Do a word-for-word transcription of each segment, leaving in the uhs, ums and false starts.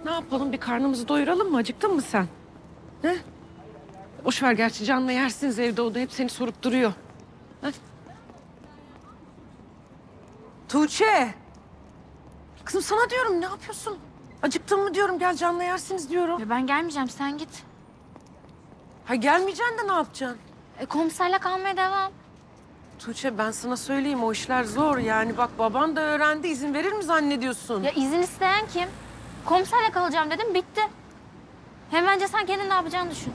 Ne yapalım, bir karnımızı doyuralım mı? Acıktın mı sen? He? Boş ver, gerçi Can'la yersiniz evde, o da hep seni sorup duruyor. Hadi. Tuğçe! Kızım sana diyorum, ne yapıyorsun? Acıktın mı diyorum, gel Can'la yersiniz diyorum. Ya ben gelmeyeceğim, sen git. Ha gelmeyeceksin de ne yapacaksın? E, komiserle kalmaya devam. Tuğçe ben sana söyleyeyim, o işler zor yani. Bak baban da öğrendi, izin verir mi zannediyorsun? Ya izin isteyen kim? Komiserle kalacağım dedim, bitti. Hem bence sen kendin ne yapacağını düşün.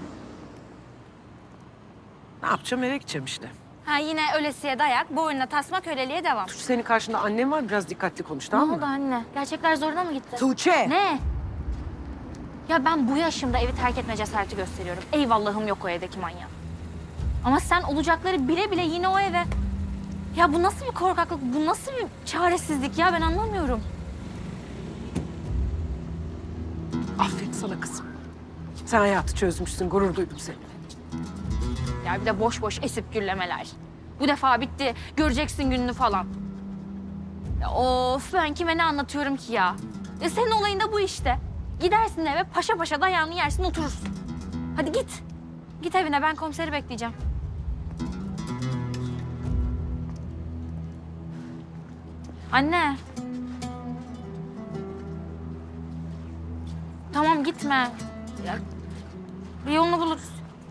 Ne yapacağım, eve gideceğim işte. Ha yine ölesiye dayak, boynuna tasma, köleliğe devam. Tuğçe senin karşında annem var, biraz dikkatli konuş, Ne tamam mı? oldu anne? Gerçekler zoruna mı gitti? Tuğçe! Ne? Ya ben bu yaşımda evi terk etme cesareti gösteriyorum. Eyvallahım yok o evdeki manyak. Ama sen olacakları bile bile yine o eve... Ya bu nasıl bir korkaklık, bu nasıl bir çaresizlik ya, ben anlamıyorum. Aferin sana kızım. Sen hayatı çözmüşsün, gurur duydum seninle. Ya bir de boş boş esip gürlemeler. Bu defa bitti, göreceksin gününü falan. Ya of, ben kime ne anlatıyorum ki ya? E senin olayın da bu işte. Gidersin eve, paşa paşa dayağını yersin, oturursun. Hadi git. Git evine, ben komiseri bekleyeceğim. Anne. Tamam gitme. Ya, bir yolunu buluruz.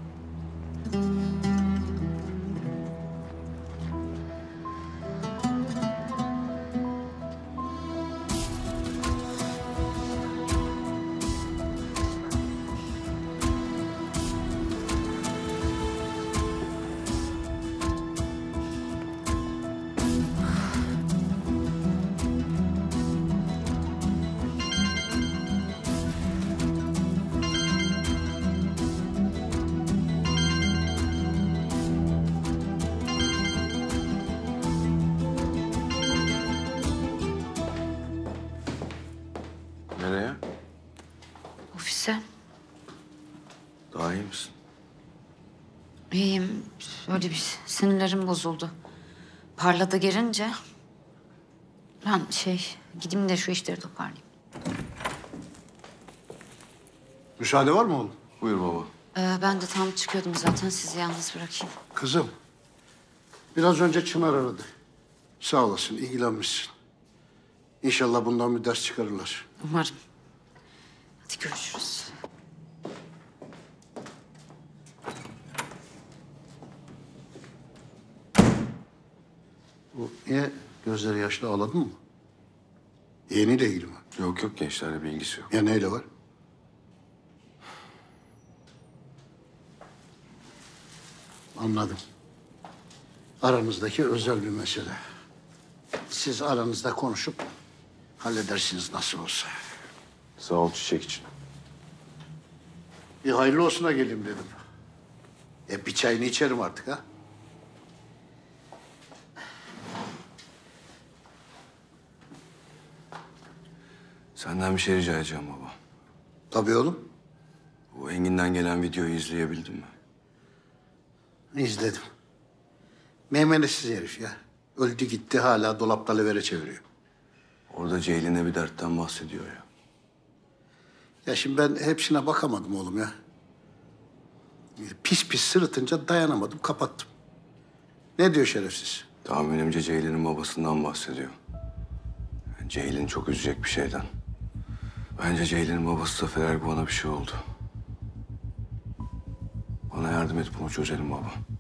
Nereye? Ofise. Daha iyi misin? İyiyim. Böyle bir sinirlerim bozuldu. Parlada gelince ben şey gideyim de şu işleri toparlayayım. Müsaade var mı oğlum? Buyur baba. Ee, ben de tam çıkıyordum zaten, sizi yalnız bırakayım. Kızım, biraz önce Çınar aradı. Sağ olasın, ilgilenmişsin. İnşallah bundan bir ders çıkarırlar. Umarım. Hadi görüşürüz. Bu niye gözleri yaşlı, ağladın mı? Yeğeniyle ilgili mi? Yok yok, gençlerle bir ilgisi yok. Ya neyle var? Anladım. Aranızdaki özel bir mesele. Siz aranızda konuşup halledersiniz nasıl olsa. Sağ ol çiçek için. Bir hayırlı olsuna geleyim dedim. E bir çayını içerim artık ha. Senden bir şey rica edeceğim baba. Tabii oğlum. Bu Engin'den gelen videoyu izleyebildin mi? İzledim. Meymenetsiz herif ya. Öldü gitti, hala dolapta levere çeviriyor. Orada Ceylin'e bir dertten bahsediyor ya. Ya şimdi ben hepsine bakamadım oğlum ya. Pis pis sırıtınca dayanamadım, kapattım. Ne diyor şerefsiz? Tahminimce Ceylin'in babasından bahsediyor. Yani Ceylin çok üzecek bir şeyden. Bence Ceylin'in babası Zafer Erguvan'a bir şey oldu. Bana yardım et, bunu çözelim baba.